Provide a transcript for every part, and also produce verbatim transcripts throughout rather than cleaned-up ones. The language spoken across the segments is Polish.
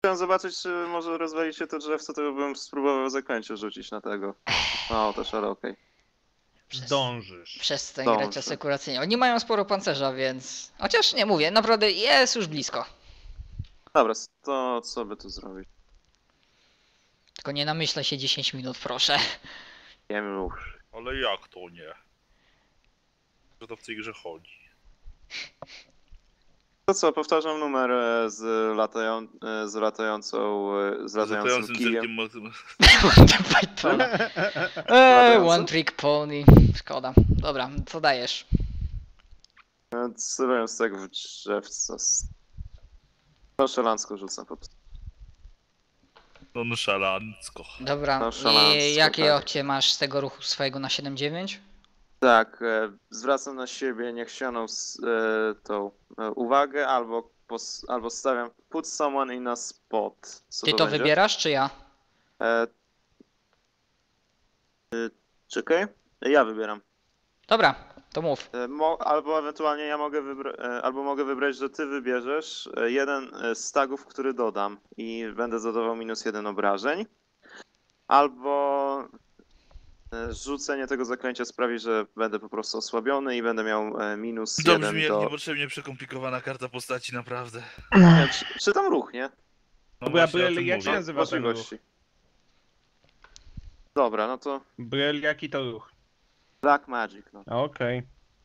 chciałem zobaczyć, czy może rozwali się to drzewce, to bym spróbował zakończyć rzucić na tego. No też, ale okej. Przez, Zdążysz. przez tę Zdążę. grać asekuracyjnie. Oni mają sporo pancerza, więc... Chociaż nie mówię, naprawdę jest już blisko. Dobra, to co by tu zrobić? Tylko nie namyślę się dziesięć minut, proszę. Nie wiem już. Ale jak to nie? Że to w tej grze chodzi. To co, powtarzam numer e, z, latają, e, z latającą, e, z latającym Latającym kijem. cyrkiem Pythona. Eee, one trick pony. Szkoda. Dobra, co dajesz? E, Celując tak w drzewce. Nonszalancko rzucam po prostu. Nonszalancko. Dobra, Nonszalancko, i jakie tak. opcje masz z tego ruchu swojego na siedem dziewięć? Tak, e, zwracam na siebie niechcianą s- e, tą e, uwagę, albo, pos, albo stawiam put someone in a spot. Co Ty to będzie? wybierasz, czy ja? E, e, czekaj, ja wybieram. Dobra, to mów. E, mo, albo ewentualnie ja mogę wybrać, albo mogę wybrać, że ty wybierzesz e, jeden e, z tagów, który dodam i będę zadawał minus jeden obrażeń. Albo e, rzucenie tego zaklęcia sprawi, że będę po prostu osłabiony i będę miał e, minus To jeden brzmi jak do... niepotrzebnie przekomplikowana karta postaci, naprawdę. Nie wiem, czy, czy tam ruch, nie? No Bo ja właśnie o byłem- tym jak się mówię. nazywa ten ruch? Możliwości. Dobra, no to Bryl, jaki to ruch? Black Magic, no. Okej.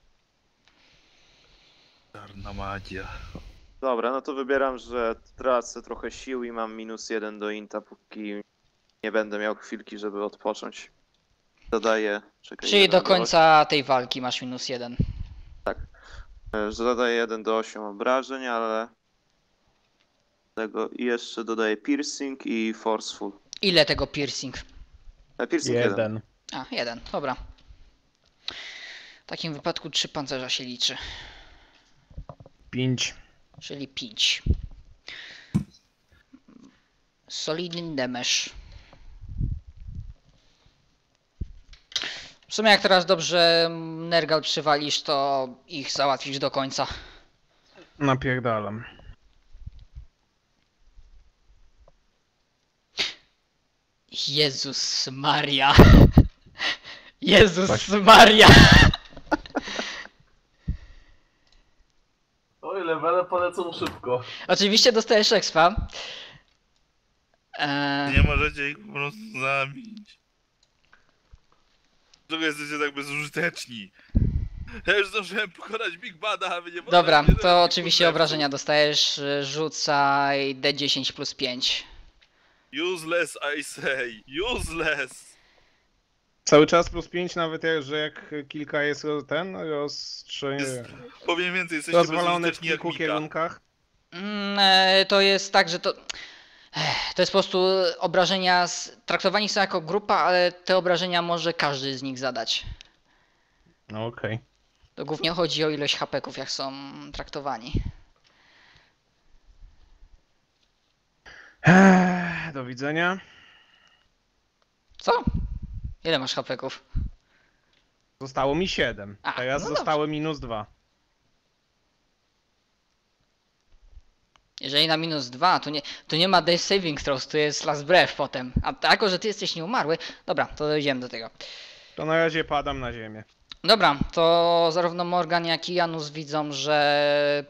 Czarna magia. Dobra, no to wybieram, że tracę trochę sił i mam minus jeden do inta, póki nie będę miał chwilki, żeby odpocząć. Dodaję... Czekaj, Czyli jeden do końca tej walki masz minus jeden. osiem, że dodaję jeden do ośmiu obrażeń, ale... Tego i jeszcze dodaję piercing i forceful. Ile tego piercing? E, piercing jeden. Jeden. A, jeden, dobra. W takim wypadku trzy pancerza się liczy, Pięć. czyli pięć. Solidny damage. W sumie jak teraz dobrze Nergal przywalisz, to ich załatwisz do końca. Napierdalam. Jezus Maria. Jezus Maria. Oj, levele polecą szybko. Oczywiście dostajesz expa. Eee, Nie możecie ich po prostu zabić. Dlaczego jesteście tak bezużyteczni? Ja już zdążyłem pokonać Big Bada, a wy nie dobra, potraficie to nawet oczywiście kurewców. obrażenia dostajesz. Rzucaj D dziesięć plus pięć. Useless, I say. Useless! Cały czas plus pięć, nawet jak, że jak kilka jest roz- ten rozstrze... Jest, powiem więcej, jesteście rozwalone w bezużyteczni jak kilku Mika. kierunkach. Mm, e, to jest tak, że to... Ech, to jest po prostu obrażenia, z... traktowani są jako grupa, ale te obrażenia może każdy z nich zadać. No okej. To głównie chodzi o ilość hapeków, jak są traktowani. Eee, do widzenia. Co? Ile masz hapeków? Zostało mi siedem. A, Teraz no zostały minus dwa. Jeżeli na minus dwa, to nie, to nie ma Death Saving Throws, to jest Last Breath potem. A jako, że ty jesteś nieumarły, dobra, to dojdziemy do tego. To na razie padam na ziemię. Dobra, to zarówno Morgan, jak i Janus widzą, że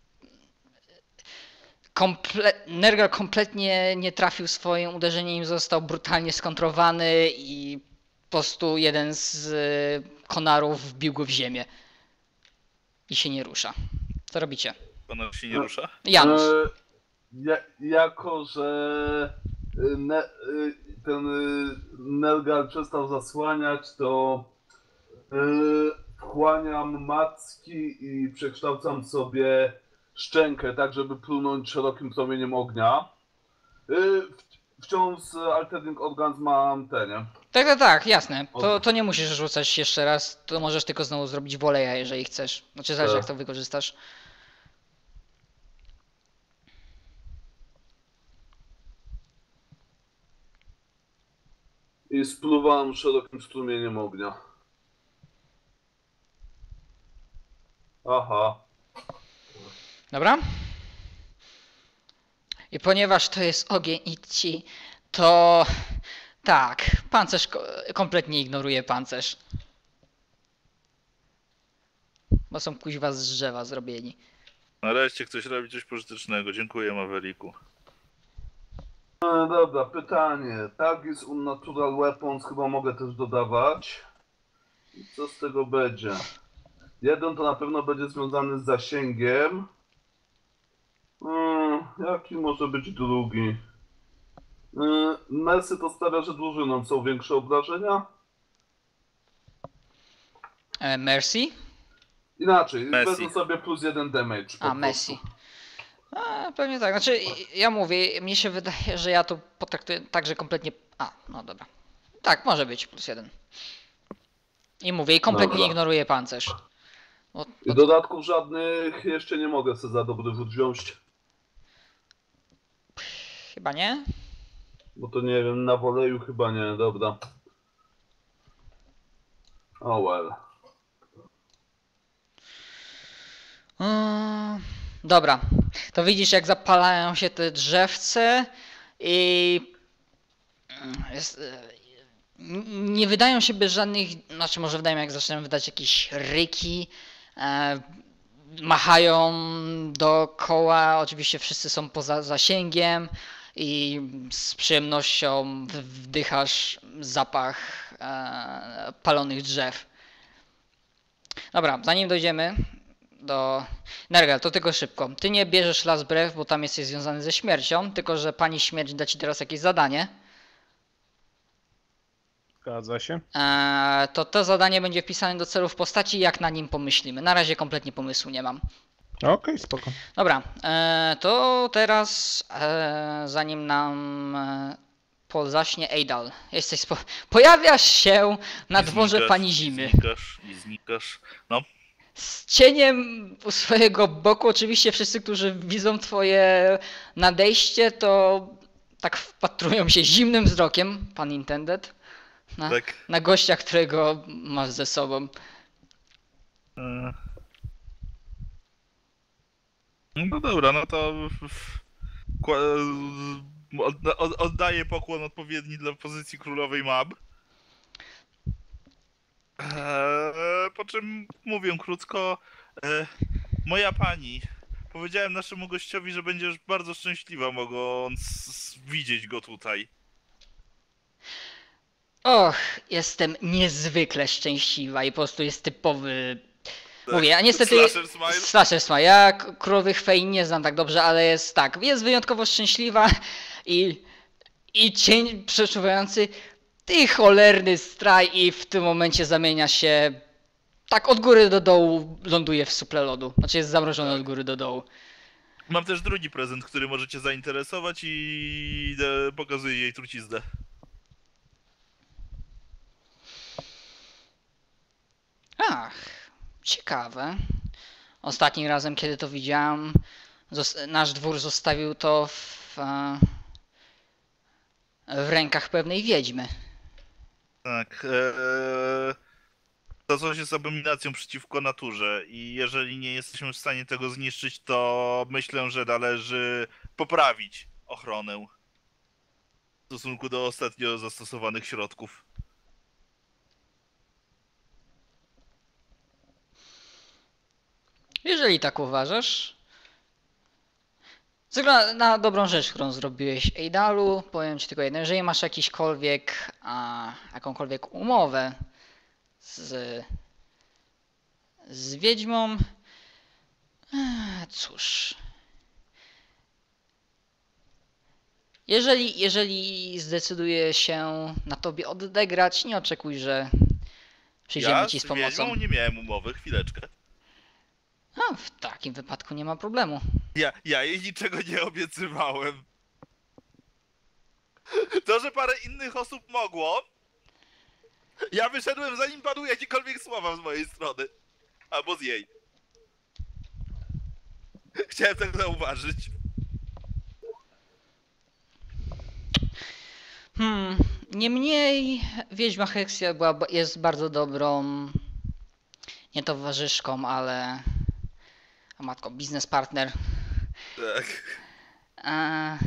komple Nergal kompletnie nie trafił swoim uderzeniem, został brutalnie skontrowany i po prostu jeden z y, konarów wbił go w ziemię. I się nie rusza. Co robicie? Ona się nie rusza? Janus. E, ja, jako, że y, ne, y, ten y, Nelgal przestał zasłaniać, to y, wchłaniam macki i przekształcam sobie szczękę, tak żeby plunąć szerokim promieniem ognia. Y, w, wciąż z Altering Organs mam te, nie? Tak, tak, tak, jasne. To, to nie musisz rzucać jeszcze raz, to możesz tylko znowu zrobić woleja, jeżeli chcesz. Znaczy zależy jak to wykorzystasz. I spluwam szerokim strumieniem ognia. Aha. Dobra? I ponieważ to jest ogień i ci, to tak, pancerz ko- kompletnie ignoruje pancerz. Bo są kuźwa z drzewa zrobieni. Nareszcie ktoś robi coś pożytecznego. Dziękuję, Maveriku. No dobra, pytanie. Targis Unnatural Weapons chyba mogę też dodawać. I co z tego będzie? Jeden to na pewno będzie związany z zasięgiem. Hmm, jaki może być drugi? Hmm, Mercy to sprawia, że drużynom są większe obrażenia? E, Mercy? Inaczej, Messi. wezmę sobie plus jeden damage. po A, prostu. Messi. A, pewnie tak. Znaczy, ja mówię, mnie się wydaje, że ja to potraktuję tak, że kompletnie... A, no dobra. Tak, może być plus jeden. I mówię, i kompletnie Dobra. ignoruję pancerz. Bo, I dodatków żadnych jeszcze nie mogę sobie za dobry rzut wziąć. chyba nie? Bo to nie wiem, na woleju chyba nie, dobra. Oh well. Mm, dobra. To widzisz, jak zapalają się te drzewce i... Jest, e, n- nie wydają się bez żadnych... Znaczy, może wydają, jak zaczynają wydać jakieś ryki. E, machają dookoła. Oczywiście wszyscy są poza zasięgiem i z przyjemnością w- wdychasz zapach e, palonych drzew. Dobra, zanim dojdziemy do... Nergal, to tylko szybko. Ty nie bierzesz Last Breath, bo tam jesteś związany ze śmiercią, tylko że pani śmierć da ci teraz jakieś zadanie. Zgadza się. Eee, to to zadanie będzie wpisane do celów postaci, jak na nim pomyślimy. Na razie kompletnie pomysłu nie mam. Okej, spoko. Dobra, eee, to teraz eee, zanim nam e, pozaśnie Eidal, jesteś spo... pojawiasz się na I dworze znikasz, pani i Zimy. Znikasz, i znikasz. No, Z cieniem u swojego boku, oczywiście wszyscy, którzy widzą twoje nadejście, to tak wpatrują się zimnym wzrokiem, pan intended, na, tak. na gościa, którego masz ze sobą. E, No dobra, no to w- w- kła- odda- od- oddaję pokłon odpowiedni dla pozycji królowej Mab. Eee, po czym mówię krótko, e, moja pani, powiedziałem naszemu gościowi, że będziesz bardzo szczęśliwa, mogąc widzieć go tutaj. Och, jestem niezwykle szczęśliwa i po prostu jest typowy... Tak. Mówię, a niestety... Slasher smile? Slasher smile. Ja k- królowych fej nie znam tak dobrze, ale jest tak, jest wyjątkowo szczęśliwa i... I cień przeczuwający ty cholerny straj i w tym momencie zamienia się... Tak od góry do dołu ląduje w suple lodu. Znaczy jest zamrożony od góry do dołu. Mam też drugi prezent, który możecie zainteresować i e, pokazuję jej truciznę. Ach, ciekawe. Ostatnim razem, kiedy to widziałam, zos- nasz dwór zostawił to w, e, w rękach pewnej wiedźmy. Tak. Eee, to coś jest abominacją przeciwko naturze i jeżeli nie jesteśmy w stanie tego zniszczyć, to myślę, że należy poprawić ochronę w stosunku do ostatnio zastosowanych środków. Jeżeli tak uważasz, ze względu na dobrą rzecz, którą zrobiłeś Eidalu, powiem ci tylko jedno, jeżeli masz jakiśkolwiek, a, jakąkolwiek umowę z, z wiedźmą, eh, cóż, jeżeli, jeżeli zdecyduje się na tobie odegrać, nie oczekuj, że przyjdziemy Ja ci z z pomocą. wiedźmą nie miałem umowy, chwileczkę. A, w takim wypadku nie ma problemu. Ja, ja jej niczego nie obiecywałem. To, że parę innych osób mogło, ja wyszedłem zanim padły jakiekolwiek słowa z mojej strony. Albo z jej. Chciałem tak zauważyć. Hmm, niemniej Wiedźma Hexia była, ba- jest bardzo dobrą, nie towarzyszką, ale, a matko, biznes partner. Tak. E,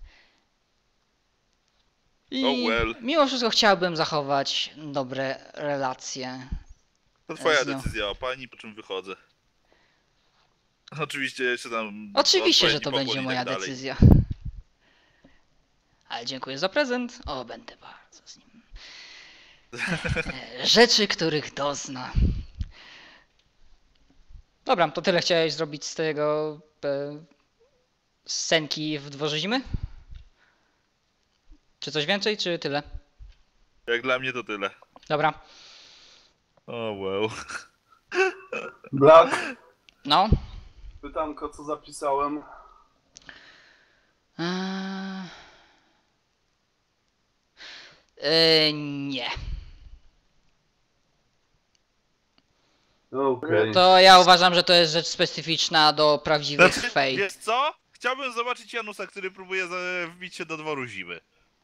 I Oh well. mimo wszystko chciałbym zachować dobre relacje. To twoja z nią. decyzja o pani, po czym wychodzę. Oczywiście jeszcze tam... Oczywiście, że odpowiedni to pokłon będzie i moja tak dalej. decyzja. Ale dziękuję za prezent. O, będę bardzo z nim. E, Rzeczy, których dozna. Dobra, to tyle chciałeś zrobić z tego e, scenki w dworze zimy? Czy coś więcej, czy tyle? Jak dla mnie to tyle. Dobra. Oh well. Black, No. pytanko, co zapisałem? Eee... Eee, nie. Okej. To ja uważam, że to jest rzecz specyficzna do prawdziwych Znaczy, fej. wiesz co? Chciałbym zobaczyć Janusa, który próbuje za- wbić się do dworu zimy.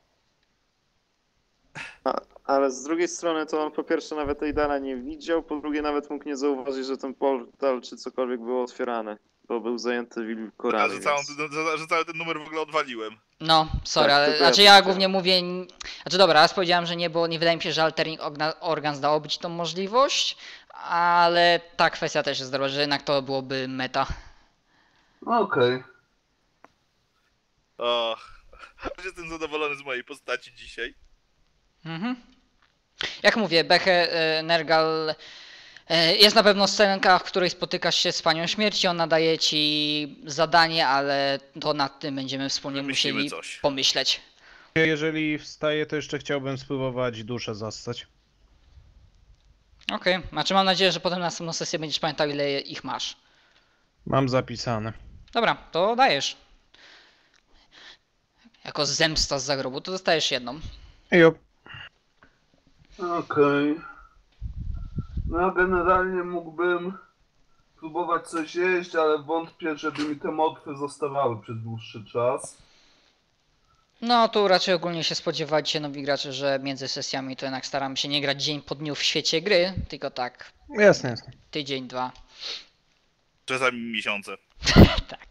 Ale z drugiej strony to on po pierwsze nawet tej dala nie widział, po drugie nawet mógł nie zauważyć, że ten portal czy cokolwiek było otwierane, bo był zajęty A, wilkorami. że, całą, Więc... że, że cały ten numer w ogóle odwaliłem. No, sorry, Tak, ale tylko ja znaczy ja powiedziałem. głównie mówię. n- Znaczy dobra, raz powiedziałem, że nie, bo nie wydaje mi się, że Altering Orga- Organs dało być tą możliwość, ale ta kwestia też jest dobra, że jednak to byłoby meta. Okej. O, jestem zadowolony z mojej postaci dzisiaj. Mhm. Jak mówię, Beche, e, Nergal, e, jest na pewno scenka, w której spotykasz się z Panią Śmierci, ona daje ci zadanie, ale to nad tym będziemy wspólnie Wymyślimy musieli coś. pomyśleć. Jeżeli wstaję, to jeszcze chciałbym spróbować duszę zastać. Okej, znaczy mam nadzieję, że potem na następną sesję będziesz pamiętał, ile ich masz. Mam zapisane. Dobra, to dajesz. Jako zemsta z zagrobu, to dostajesz jedną. Jo. Okej. No generalnie mógłbym próbować coś jeść, ale wątpię, żeby mi te motwy zostawały przez dłuższy czas. No tu raczej ogólnie się spodziewajcie nowi gracze, że między sesjami to jednak staramy się nie grać dzień po dniu w świecie gry, tylko tak Jasne, jasne. tydzień, dwa. Czasami miesiące. Tak.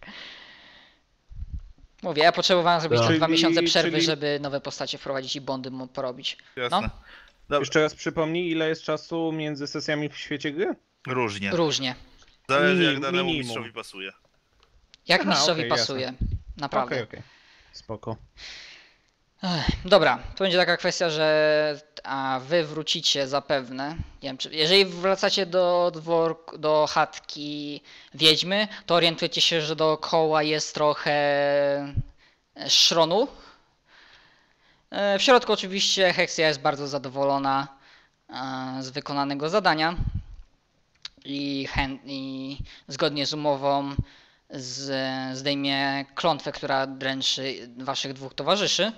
Mówię, ja potrzebowałem zrobić Tak. te dwa Czyli- miesiące przerwy, czyli- żeby nowe postacie wprowadzić i bondy mu porobić. Jasne. No. Dobra. Jeszcze raz przypomnij, ile jest czasu między sesjami w świecie gry? Różnie. Różnie. Zależy jak Minim- danemu minimum. mistrzowi pasuje. Jak Aha, mistrzowi okej, pasuje. Naprawdę. Okej, okej. Spoko. Ech, dobra, to będzie taka kwestia, że a wy wrócicie zapewne. Nie wiem, czy, jeżeli wracacie do dworku, do chatki wiedźmy, to orientujecie się, że dookoła jest trochę e, szronu. E, W środku oczywiście Hexia jest bardzo zadowolona e, z wykonanego zadania i, chęt, i zgodnie z umową z, zdejmie klątwę, która dręczy waszych dwóch towarzyszy.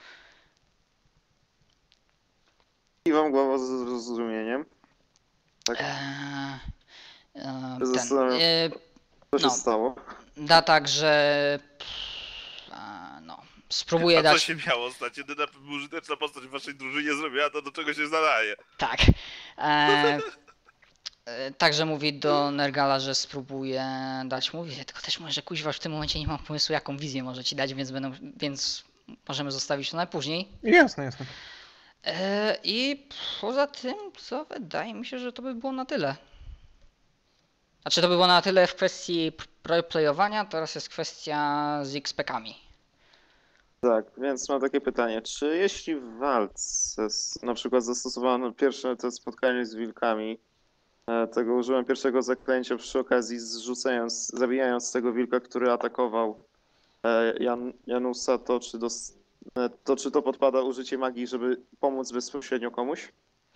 Kiwam głową z zrozumieniem. Tak, Eee, eee, ten, Zastanawiam- eee, co się no. stało? da tak, że pff, eee, no, spróbuję A co dać, się miało stać? Jedyna użyteczna postać w waszej drużynie zrobiła to, do czego się nadaje. tak, eee, eee, także mówi do Nergala, że spróbuję dać mu wizję, tylko też mówię, że kuźwa, w tym momencie nie mam pomysłu, jaką wizję może ci dać, więc będą, więc możemy zostawić to na później. Jasne, jasne. Eee, I poza tym, co wydaje mi się, że to by było na tyle. Znaczy to by było na tyle w kwestii roleplayowania, teraz jest kwestia z X P kami. Tak, więc mam takie pytanie. Czy jeśli w walce s- na przykład zastosowano pierwsze to spotkanie z wilkami, e, tego użyłem pierwszego zaklęcia przy okazji zrzucając, zabijając tego wilka, który atakował e, Jan, Janusa, to czy, dos, e, to czy to podpada użycie magii, żeby pomóc bezpośrednio komuś?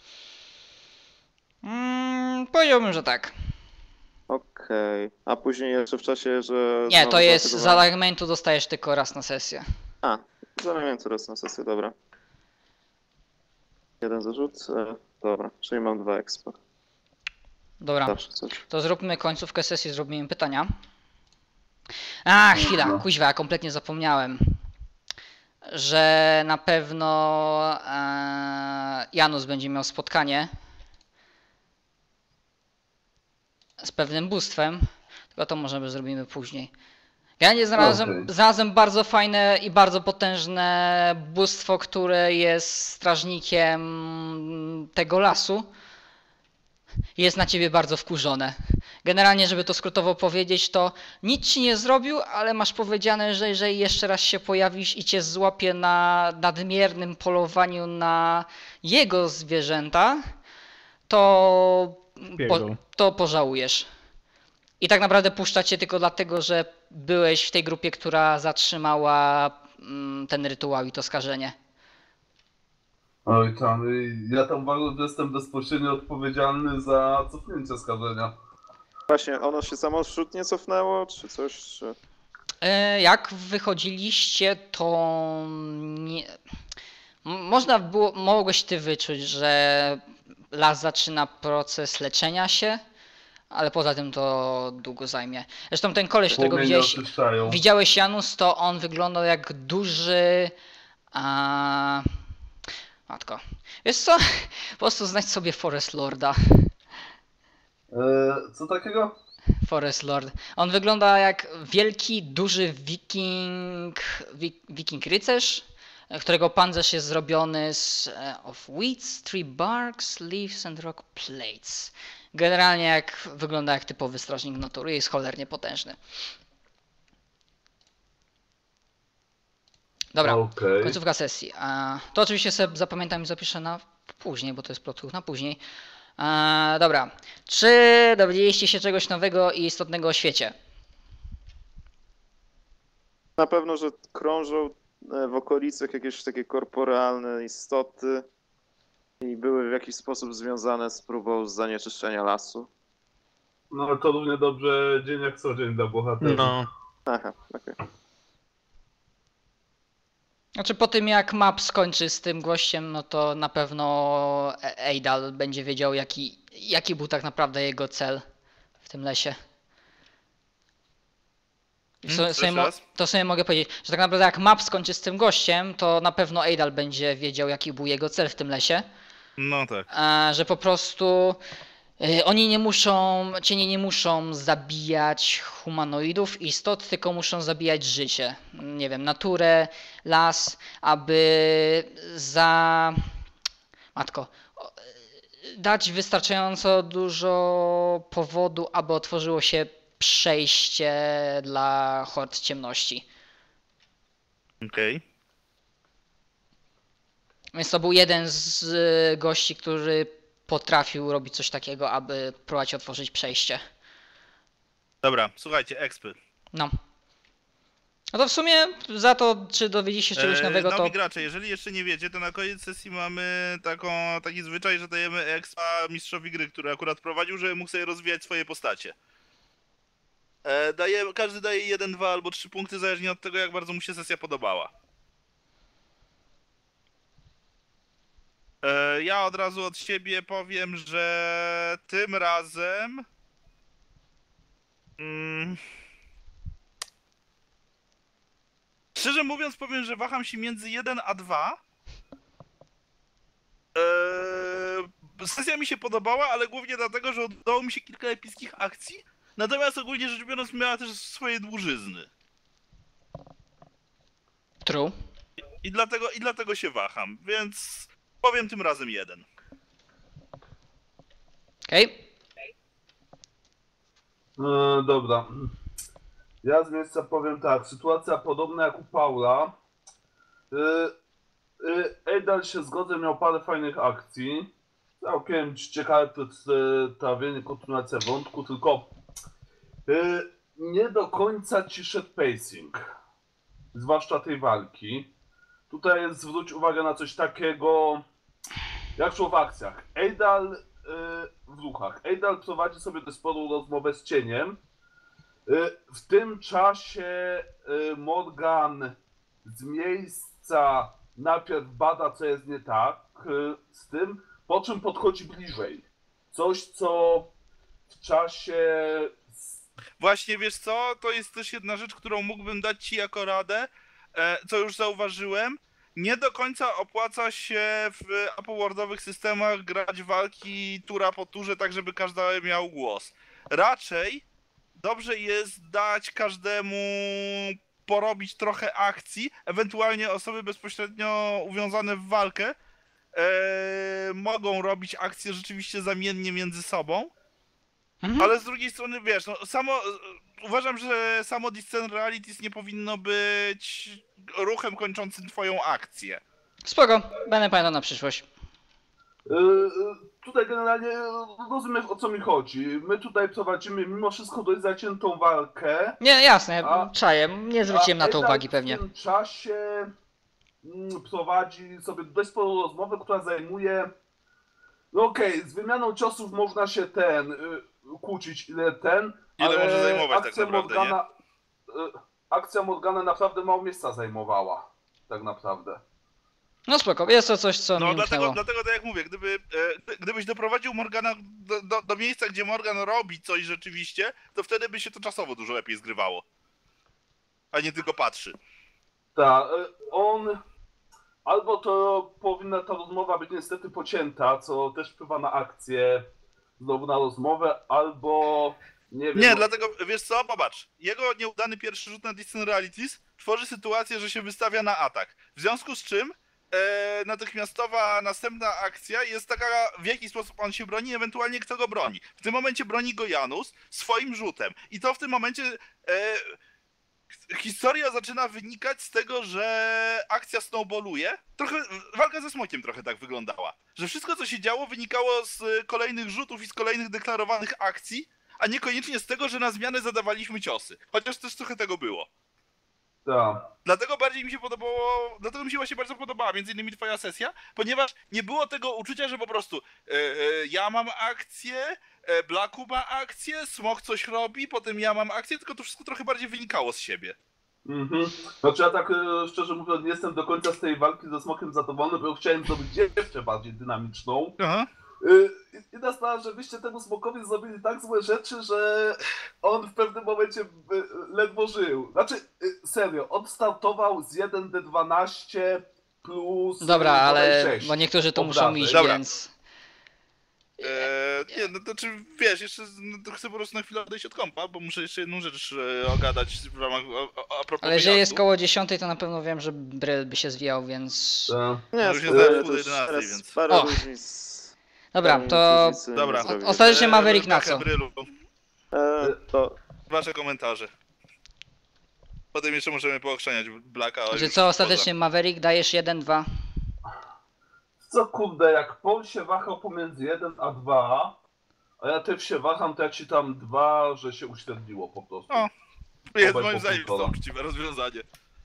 Mm, powiedziałbym, że tak. Okej. A później jeszcze w czasie, że... Nie, znowu to jest z zaatakowałem- alignmentu dostajesz tylko raz na sesję. A, zamieniam teraz na sesję, dobra. Jeden zarzut, e, dobra, czyli mam dwa expa. Dobra, Zawsze coś. to zróbmy końcówkę sesji, zrobimy pytania. A, chwila, Dobra. kuźwa, ja kompletnie zapomniałem, że na pewno e, Janus będzie miał spotkanie z pewnym bóstwem, tylko to możemy zrobimy później. Ja znalazłem, Okej. znalazłem bardzo fajne i bardzo potężne bóstwo, które jest strażnikiem tego lasu. Jest na ciebie bardzo wkurzone. Generalnie, żeby to skrótowo powiedzieć, to nic ci nie zrobił, ale masz powiedziane, że jeżeli jeszcze raz się pojawisz i cię złapie na nadmiernym polowaniu na jego zwierzęta, to, po, Pierdol. to pożałujesz. I tak naprawdę puszcza cię tylko dlatego, że byłeś w tej grupie, która zatrzymała mm, ten rytuał i to skażenie. Oj tam, y, ja tam bardzo jestem bezpośrednio odpowiedzialny za cofnięcie skażenia. Właśnie, ono się samorzutnie cofnęło, czy coś? Czy... E, Jak wychodziliście, to nie... M- można było, mogłeś ty wyczuć, że las zaczyna proces leczenia się, ale poza tym to długo zajmie. Zresztą ten koleś, którego Płomienie widziałeś, oczyszczają. widziałeś Janus, to on wyglądał jak duży... A... Matko. Wiesz co? Po prostu znajdź sobie Forest Lorda. E, co takiego? Forest Lord. On wygląda jak wielki, duży wiking, wi, wiking rycerz, którego pancerz jest zrobiony z e, of weeds, tree barks, leaves and rock plates. Generalnie jak wygląda jak typowy strażnik natury, jest cholernie potężny. Dobra, Okej. końcówka sesji. A, to oczywiście sobie zapamiętam i zapiszę na później, bo to jest plot hook na później. A, dobra, czy dowiedzieliście się czegoś nowego i istotnego o świecie? Na pewno, że krążą e, w okolicach jakieś takie korporalne istoty i były w jakiś sposób związane z próbą zanieczyszczenia lasu. No ale to równie dobrze dzień jak co dzień dla bohaterów. No. Aha, okej. Znaczy po tym jak Map skończy z tym gościem, no to na pewno E- Eidal będzie wiedział jaki, jaki był tak naprawdę jego cel w tym lesie. I Hmm, so, jeszcze sobie mo- raz? to sobie mogę powiedzieć, że tak naprawdę jak Map skończy z tym gościem, to na pewno Eidal będzie wiedział jaki był jego cel w tym lesie. No tak. A, że po prostu y, oni nie muszą, cienie nie muszą zabijać humanoidów, istot, tylko muszą zabijać życie. Nie wiem, naturę, las, aby za... Matko, o, y, dać wystarczająco dużo powodu, aby otworzyło się przejście dla hord ciemności. Okej. Więc to był jeden z y, gości, który potrafił robić coś takiego, aby próbować otworzyć przejście. Dobra, słuchajcie, expy. No. No to w sumie za to, czy dowiedzieliście się czegoś E, nowego, nowi to gracze, jeżeli jeszcze nie wiecie, to na koniec sesji mamy taką, taki zwyczaj, że dajemy expa mistrzowi gry, który akurat prowadził, żeby mógł sobie rozwijać swoje postacie. E, daje, każdy daje jeden, dwa albo trzy punkty, zależnie od tego, jak bardzo mu się sesja podobała. E, ja od razu od siebie powiem, że tym razem... Mm, szczerze mówiąc powiem, że waham się między jeden a dwa. Eee, sesja mi się podobała, ale głównie dlatego, że udało mi się kilka epickich akcji. Natomiast ogólnie rzecz biorąc miała też swoje dłużyzny. true. I dlatego, i dlatego się waham, więc powiem tym razem jeden. Okej. E, dobra. Ja z miejsca powiem tak, sytuacja podobna jak u Paula. E, e, Eidal się zgodzę, miał parę fajnych akcji. Całkiem ciekawe przedstawienie, kontynuacja wątku, tylko e, nie do końca ci szedł pacing. Zwłaszcza tej walki. Tutaj zwróć uwagę na coś takiego, jak szło w akcjach. Eidal y, w ruchach. Eidal prowadzi sobie tę sporą rozmowę z cieniem. Y, w tym czasie y, Morgan z miejsca najpierw bada, co jest nie tak y, z tym, po czym podchodzi bliżej. Coś, co w czasie... Właśnie wiesz co, to jest też jedna rzecz, którą mógłbym dać ci jako radę, e, co już zauważyłem. Nie do końca opłaca się w upwardowych systemach grać walki tura po turze, tak żeby każdy miał głos. Raczej dobrze jest dać każdemu porobić trochę akcji, ewentualnie osoby bezpośrednio uwiązane w walkę e, mogą robić akcje rzeczywiście zamiennie między sobą, Mhm. ale z drugiej strony, wiesz, no, samo, uważam, że samo Discern Realities nie powinno być ruchem kończącym twoją akcję. Spoko, będę pamiętał na przyszłość. Yy, yy, tutaj generalnie rozumiem, o co mi chodzi. My tutaj prowadzimy mimo wszystko dość zaciętą walkę. Nie, jasne, A- czaję, nie zwróciłem na to Edal uwagi pewnie. W tym czasie mm, prowadzi sobie dość sporą rozmowę, która zajmuje... No okej, okay, z wymianą ciosów można się ten... Yy, kłócić ile ten, Ile ale może zajmować tak akcja naprawdę, Morgana, y, akcja Morgana naprawdę mało miejsca zajmowała, tak naprawdę. No spoko, jest to coś, co No mi dlatego, umknęło. dlatego tak jak mówię, gdyby, e, gdybyś doprowadził Morgana do, do, do miejsca, gdzie Morgan robi coś rzeczywiście, to wtedy by się to czasowo dużo lepiej zgrywało. A nie tylko patrzy. Tak, y, on... Albo to powinna ta rozmowa być niestety pocięta, co też wpływa na akcję, znowu na rozmowę, albo... Nie wiem... Nie, no- dlatego, wiesz co, popatrz, jego nieudany pierwszy rzut na Distant Realities tworzy sytuację, że się wystawia na atak. W związku z czym e, natychmiastowa następna akcja jest taka, w jaki sposób on się broni, ewentualnie kto go broni. W tym momencie broni go Janus swoim rzutem. I to w tym momencie e, historia zaczyna wynikać z tego, że akcja snowballuje. Trochę, walka ze smokiem trochę tak wyglądała. Że wszystko, co się działo, wynikało z kolejnych rzutów i z kolejnych deklarowanych akcji, a niekoniecznie z tego, że na zmianę zadawaliśmy ciosy. Chociaż też trochę tego było. Tak. Dlatego bardziej mi się podobało, dlatego mi się właśnie bardzo podobała między innymi twoja sesja, ponieważ nie było tego uczucia, że po prostu e, e, ja mam akcję, e, Blacku ma akcję, Smok coś robi, potem ja mam akcję, tylko to wszystko trochę bardziej wynikało z siebie. Mhm. Znaczy ja tak e, szczerze mówiąc nie jestem do końca z tej walki ze Smokiem zadowolony, bo chciałem zrobić jeszcze bardziej dynamiczną. Aha. I ta sprawa, że wyście temu Smokowi zrobili tak złe rzeczy, że on w pewnym momencie y, ledwo żył. Znaczy, y, serio, on startował z jeden D dwanaście plus... Dobra, y, ale sześć. bo niektórzy to muszą obrażeń. iść, Dobra. więc... E, nie, no to czy wiesz, jeszcze no, to chcę po prostu na chwilę odejść od kompa, bo muszę jeszcze jedną rzecz e, ogadać w ramach, a, a propos Ale jeżeli jest wyjazdu. koło dziesiątej, to na pewno wiem, że Bryl by się zwijał, więc... Tak. Nie, No już jest spokojnie, za pół to już jedenastej, teraz więc- parę O. różnic. Dobra, parę to... różnic nie Dobra. zrobię. Ostatecznie E, Maverick na Black co? Brylu, E, to wasze komentarze. Potem jeszcze możemy poochrzaniać Blacka. ale Że już co, ostatecznie Maverick dajesz jeden dwa? Co kurde, jak Paul się wahał pomiędzy jeden a dwa, a ja też się waham, to ja ci tam dwa, że się uśredniło po prostu. O. Jest Obaj moim po zdaniem półtora. to uczciwe rozwiązanie.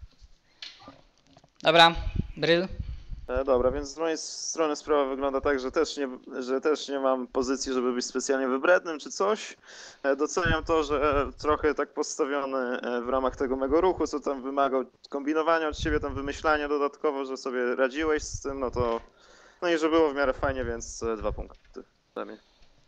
Dobra, Bryl. E, dobra, więc z mojej strony sprawa wygląda tak, że też nie, że też nie mam pozycji, żeby być specjalnie wybrednym czy coś. E, doceniam to, że trochę tak postawiony e, w ramach tego mego ruchu, co tam wymagał kombinowania od ciebie, tam wymyślania dodatkowo, że sobie radziłeś z tym, no to... No i że było w miarę fajnie, więc e, dwa punkty dla mnie.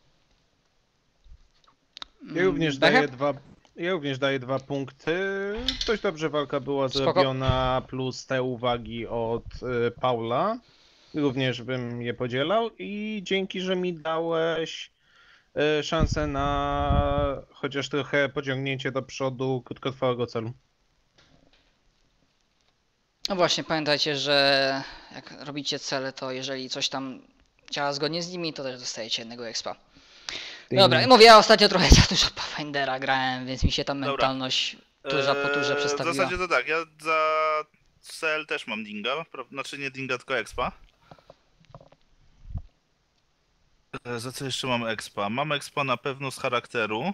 Ja również Beche? daję dwa. Ja również daję dwa punkty. Dość dobrze walka była Spoko. zrobiona, plus te uwagi od y, Paula. Również bym je podzielał i dzięki, że mi dałeś y, szansę na chociaż trochę pociągnięcie do przodu krótkotrwałego celu. No właśnie, pamiętajcie, że jak robicie cele, to jeżeli coś tam działa zgodnie z nimi, to też dostajecie jednego expa. Dobra, mówię, ja ostatnio trochę za dużo Pathfindera grałem, więc mi się ta Dobra. mentalność turza po turze Eee, przestawiła. W zasadzie to tak, ja za cel też mam dinga, pra- znaczy nie dinga, tylko expa. Eee, Za co jeszcze mam expa? Mam expa na pewno z charakteru.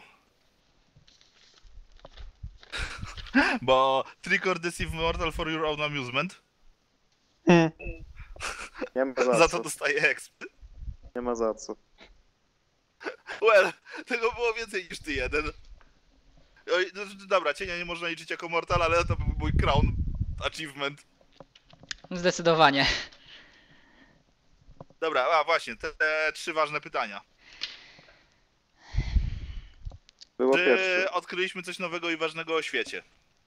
Bo Trick or Deceive Mortal for your own amusement. Hmm. Nie ma za, Za co. to dostaję exp. Nie ma za co. Well, tego było więcej niż ty jeden. Oj, no, dobra, cienia nie można liczyć jako mortal, ale to był mój crown achievement. Zdecydowanie. Dobra, a właśnie, te, te trzy ważne pytania. Było Czy pierwsze. odkryliśmy coś nowego i ważnego o świecie?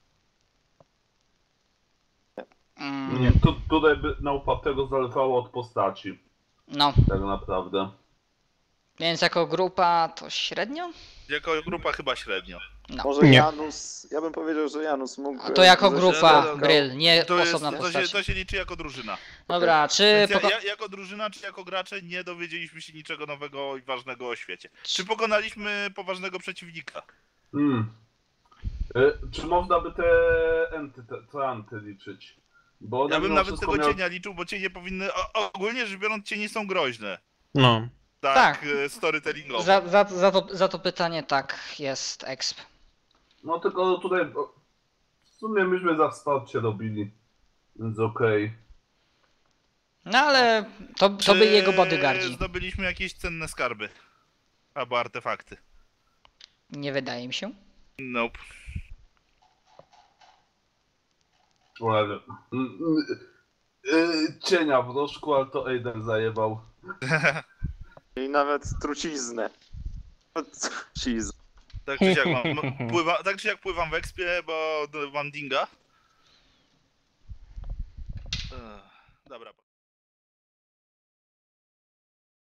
Mm, Nie, tu, tutaj by na upartego zależało od postaci, no, tak naprawdę. więc jako grupa to średnio? Jako grupa chyba średnio. No. Może Nie. Janus, ja bym powiedział, że Janus mógł... A to jako że się grupa, spotkał. Gryl, nie To, jest, osobna to, się, postać. to się liczy jako drużyna. Dobra, czy... Więc ja, Poko- ja, jako drużyna, czy jako gracze nie dowiedzieliśmy się niczego nowego i ważnego o świecie. Czy pokonaliśmy poważnego przeciwnika? Hmm. Y, Czy można by te enty, te, te anty liczyć? Bo one Ja bym mimo nawet wszystko tego miały- cienia liczył, bo cienie powinny... O, ogólnie rzecz biorąc, cienie są groźne. No. Tak, Tak. tak. storytellingowo. Za, za, za, to, za to pytanie tak, jest exp. No tylko tutaj o, w sumie myśmy za wsparcie robili, więc okej. No ale to, to by jego bodyguardzi. Zdobyliśmy jakieś cenne skarby? Albo artefakty? Nie wydaje mi się. Nope. Okay. Ale... mm, mm, y, Cienia w rożku, ale to Aiden zajebał. I nawet truciznę. Truciznę. Tak czy siak mam, pływa, tak czy jak pływam w ekspie, bo mam dinga. Ech, Dobra.